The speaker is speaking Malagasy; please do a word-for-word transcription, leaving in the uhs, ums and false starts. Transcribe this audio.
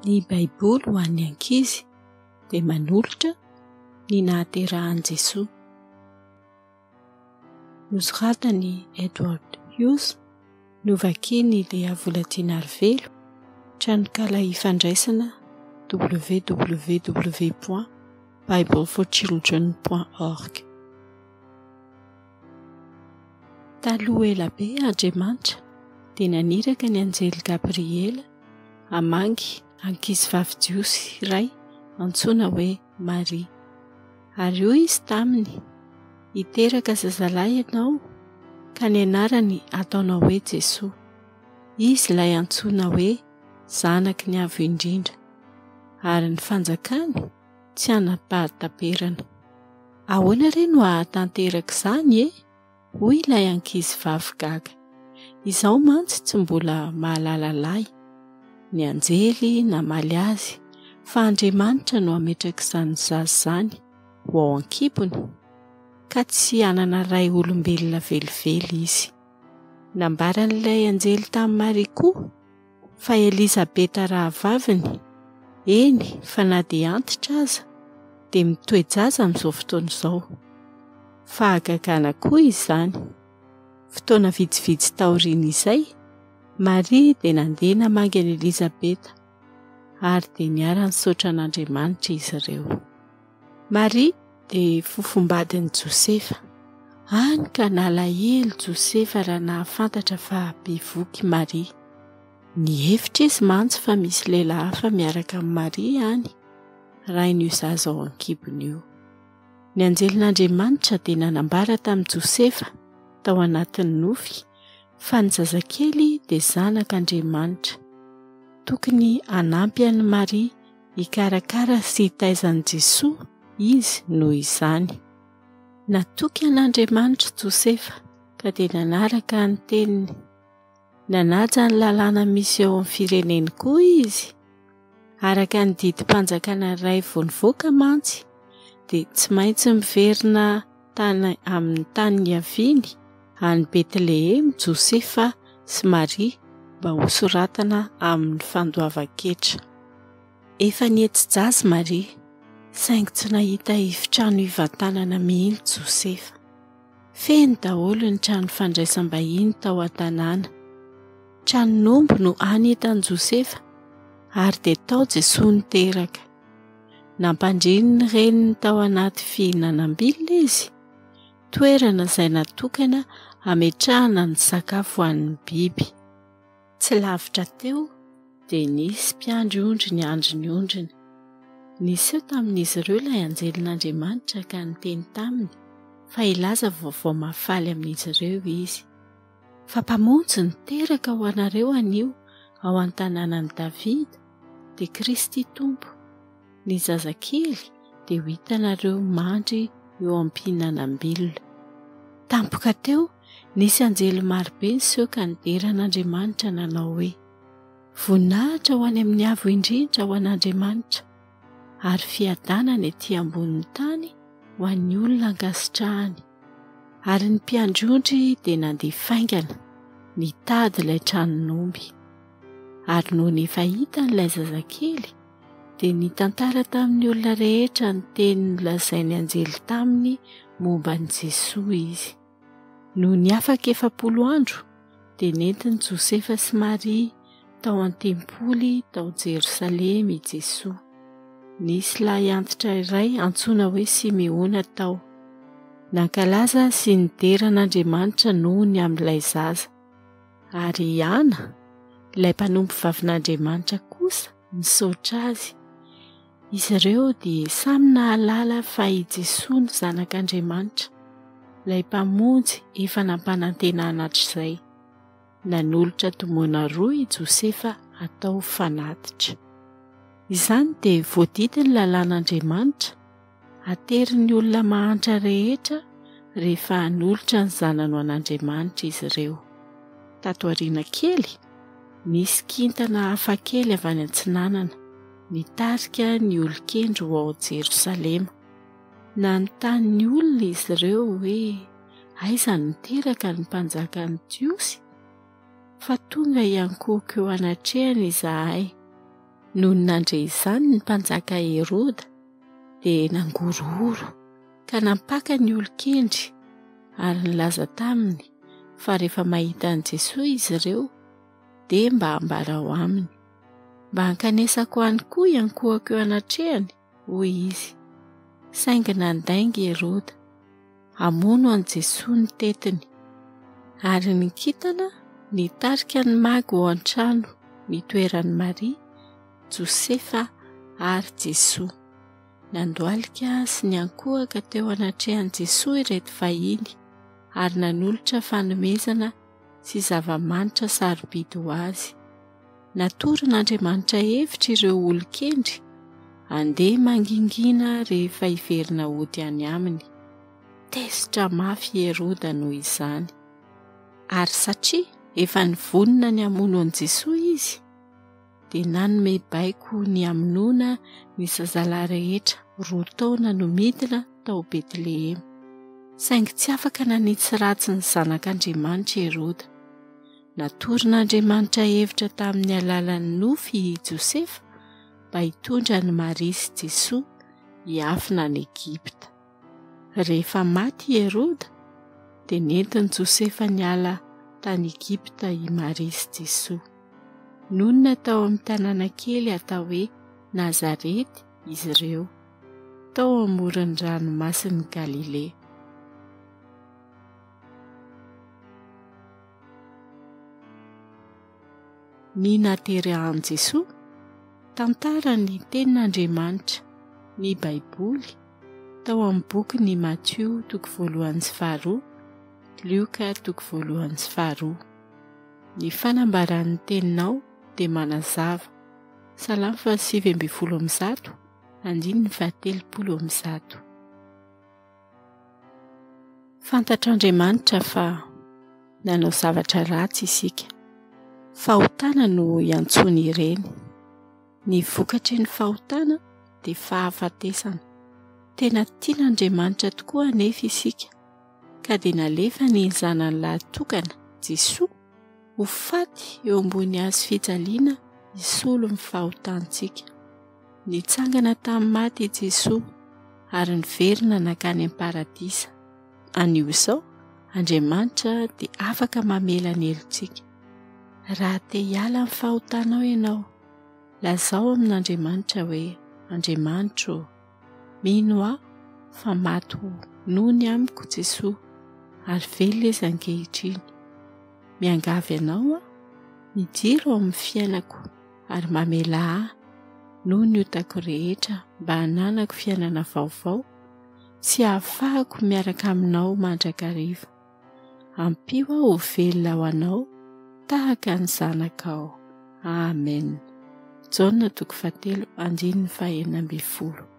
Ny Baiboly ho an'ny ankizy dia manolotra ny nahaterahan'i Jesosy. Nosoratany Edward Hughes, novakiany Leha Volatiana Arivelo, tranokala ifandraisana w w w point bible for children point org. Taloha ela be Andriamanitra dia naniraka ny anjely Gabriela hamangy ankizivavy jiosy iray antsoina hoe Maria. Ary io izy taminy, hiteraka zazalahy ianao ka ny anarany ataonao hoe Jesosy. Izy ilay antsoina hoe zanaky ny avo indrindra, ary ny fanjakany tsy anam-pahataperana. Ahoana re no hahatanteraka izany e? Hoy ilay ankizivavy gaga. Izaho mantsy tsy mbola mahalala lahy, ny anjely namaly azy, fa Andriamanitra no ametraka izany zaza izany ho ao an-kibony, ka tsy hanana ray olombelona velively izy. Nambaran'ilay anjely tamin'ny Maria koa fa Elizabeta raha vaviny, eny fa na dia antitra aza dia mitoejaza amin'izao fotoana izao. Fahagagana koa izany. Fotoana vitsivitsy taoriana izay, Maria dia nandeha namangy an'i Elizabeta, ary dia niara-nisaotra an'Andriamanitra izy ireo. Maria dia fofombadin'i Josefa. Hany ka nalahelo Josefa raha nahafantatra fa bevoky Maria. Nihevitra izy mantsy fa misy lehilahy hafa miaraka amin'ny Maria any, rain'io zaza ao an-kibony io. Ny anjelin'Andriamanitra dia nanambara tamin'i Josefa tao anatin'ny nofy fa ny zazakely dia zanak'Andriamanitra. Tokony hanampy an'i Maria hikarakara sy hitaizan'i Jesosy izy noho izany. Natoky an'Andriamanitra Josefa ka dia nanaraka ny teniny. Nanaja ny lalàna misy eo amin'ny fireneny koa izy. Araka ny didim-panjakana iray vao nivoaka mantsy, dia tsy maintsy miverina tany amin'ny tany niaviany any Betlehemy Josefa sy Maria mba ho soratana amin'ny fandoavan-ketra. Efa niety-jazy Maria, saingy tsy nahita efitrano hivantanana mihitsy Josefa. Feno daholo ny trano fandraisam-bahiny tao an-tanàna. Tranon-omby no anentan'i Josefa, ary dia tao Jesosy niteraka. Nampandriny ny reniny tao anaty fihinanam-bilona izy, toerana izay natokana hametrahana ny sakafo an'ny biby. Tsy lavitra teo dia nisy mpiandry ondry ny andry ny ondriny. Nisy eo tamin'izy ireo ilay anjelin'Andriamanitra ka niteny taminy fa hilaza vaovao mahafaly amin'izy ireo izy. Fa mpamonjy niteraka ho anareo anio ao an-tanànan'i Davida dia Kristy Tompo. Ny zazakely dia ho hitanareo mandry eo am-pihinanam-bilona. Tampoka teo nisy anjely marobe niseho ka nideran'Andriamanitra nanao hoe: voninahitra ho any amin'ny avo indrindra ho an'Andriamanitra, ary fiadanana etỳ ambonin'ny tany ho an'ny olona ankasitrahany. Ary ny mpiandry-ondry dia nandeha faingana nitady ilay tranon'omby. Ary noho ny efa hitan'ilay zazakely dia nitantara tamin'ny olona rehetra ny teny nolazainy anjely taminy momba an'i Jesosy izy. Noho ny afaka efapolo andro dia nentin'i Josefa sy Maria tao an-tempoly tao Jerosalema i Jesosy. Nisy lahy antitra iray antsoina hoe Simeona tao. Nankalaza sy nideran'Andriamanitra noho ny amin'ilay zaza. Ary Ana, ilay mpanompo vavin'Andriamanitra kosa nisaotra azy. Izy ireo dia samy nahalala fa i Jesosy ny zanak'Andriamanitra, ilay mpamonjy efa nampanantena anatr'izay. Nanolotra tomoana roa i Josefa atao fanatitra. Izany dia voadidiny lalàn'Andriamanitra, aterin'ny olona mahantra rehetra rehefa hanolotra ny zanany an'Andriamanitra izy ireo. Tato aoriana kely, nisy kintana hafa kely avy any antsinanana, nitarika ny olon-kendro ao Jerosalema. Nanontany ny olona izy ireo hoe aiza niteraka ny mpanjakan'ny jiosy? Fa tonga iankohako eo anatrehany izahay. Noho nandre izany ny mpanjaka Heroda dia nangororo ka nampaka ny olon-kendry ary nilaza taminy fa rehefa mahita an'i Jesosy izy ireo dia mba hambarao aminy. Mba hankanesako any koa iankohako eo anatrehany hoy izy. Saingy nandaingy Heroda hamono an'i Jesosy ny tetiny ary nikitana nitarika ny magy ao an-trano nitoeran'i Maria, Josefa ary Jesosy. Nandoalika sy niankohaka teo anatrehan'i Jesosy ireto vahiny ary nanolotra fanomezana sy zava-manitra sarobidy ho azy. Natoron'Andriamanitra hevitra ireo olon-kendry handeha mangingina rehefa hiverina hody any aminy. Tesitra mafy Heroda noho izany. Ary satria efa nivonona ny hamono an'i Jesosy izy, dia nanome baiko ny hamonoana ny zazalahy rehetra roa taona no midina tao Betlehema. Saingy tsy afaka nanitsy ratsy ny zanak'Andriamanitra Heroda. Natoron'Andriamanitra hevitra tamin'ny alalan'ny nofy i Josefa mba hitondra ny Maria sy Jesosy hiafina any Egypta. Rehefa maty Heroda dia nentin'i Josefa niala tany Egypta i Maria sy Jesosy. Nonina tao amin'ny tanàna kely atao hoe Nazarety izy ireo, tao amoron'ny ranomasin'i Galilea. Ny naterahan'i Jesosy, tantara ny tenin'Andriamanitra, ny Baiboly, tao amin'ny boky ny Matteo toko voalohany sy faharoa, Luka toko voalohany sy faharoa. Ny fanambaran'ny teninao dia manazava. Salamo faha sivy ambin'ny folo amby zato, andininy fahatelopolo amby zato. Fantatr'Andriamanitra fa nanao zavatra ratsy isika. Fahotana no iantsony ireny. Ny vokatry ny fahotana dia fahafatesana. Tena tian'Andriamanitra tokoa anefa isika, ka dia nalefa ny zanany lahy tokana, Jesosy, ho faty eo ambony hazo fijaliana hisolo ny fahotantsika. Nitsangana tamin'ny maty Jesosy ary niverina nakany am-paradisa. Anio izao Andriamanitra dia afaka mamela ny helontsika. Raha te hiala amin'ny fahotanao ianao, lazao amin'Andriamanitra hoe: Andriamanitra, mino aho fa maty noho ny amiko Jesosy ary velona izy ankehitriny. Miangavy anao aho, mijiro ao amin'ny fiainako ary mamela ahy noho ny hotako rehetra mba hananako fiainana vaovao sy ahafahako miaraka aminao mandrakariva. Ampio aho ho velona ho anao tahaka ny zanakao. Amen. Jaona toko fahatelo andininy fahaenina ambin'ny folo.